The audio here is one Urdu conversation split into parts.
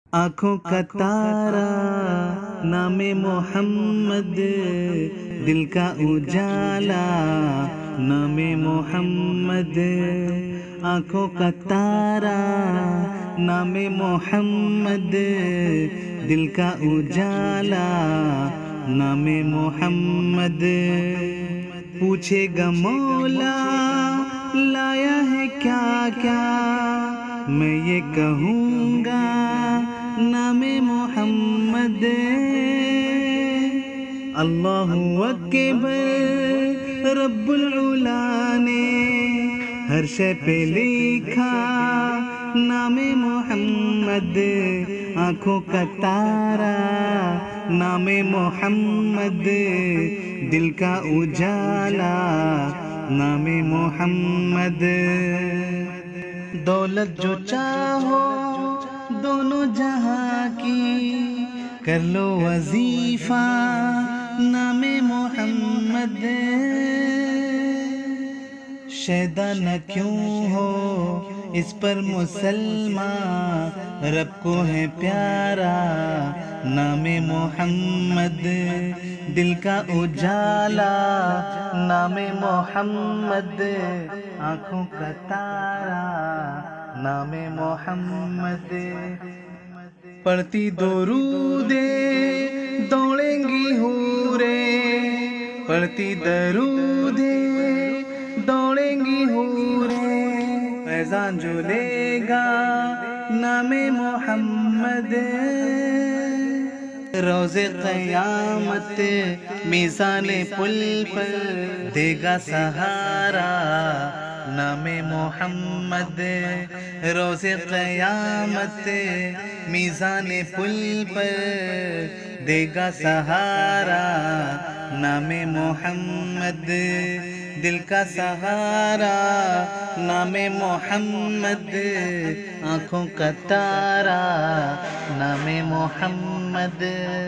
آنکھوں کا تارا نام محمد، دل کا اجالا نام محمد، آنکھوں کا تارا نام محمد، دل کا اجالا نام محمد۔ پوچھے گا مولا لایا ہے کیا کیا، میں یہ کہوں گا نام محمد۔ اللہ اکبر رب العلا نے ہر شے پہ لکھا نام محمد، آنکھوں کا تارا نام محمد، دل کا اجالا نام محمد۔ دولت جو چاہو دونوں جہاں کی، کر لو وظیفہ نام محمد۔ شیدا نہ کیوں ہو اس پر مسلمان، رب کو ہے پیارا نام محمد، دل کا اجالا نام محمد، آنکھوں کا تارا نام محمد۔ پڑھتی درودے دوڑیں گی حورے، پڑھتی درودے دوڑیں گی حورے، فیضان جو لے گا نام محمد، روز قیامت میزان پل پر دے گا سہارا نام محمد، روز قیامت میزان پل پر دے گا سہارا نام محمد، دل کا سہارا نام محمد، آنکھوں کا تارا نام محمد۔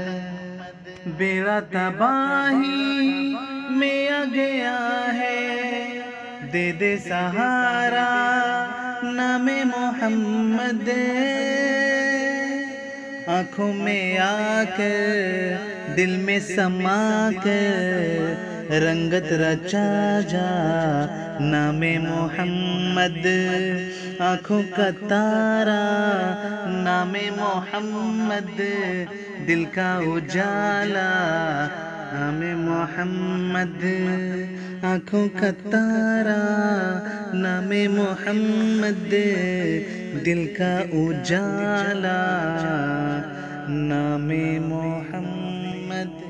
بیڑا تباہی میں آ گیا ہے، دے دے سہارا نام محمد، آنکھوں میں آ کر دل میں سما کر رنگت رچا جا نام محمد، آنکھوں کا تارا نام محمد، دل کا اجالا نام محمد، آنکھوں کا تارا نام محمد، دل کا اجالا نام محمد۔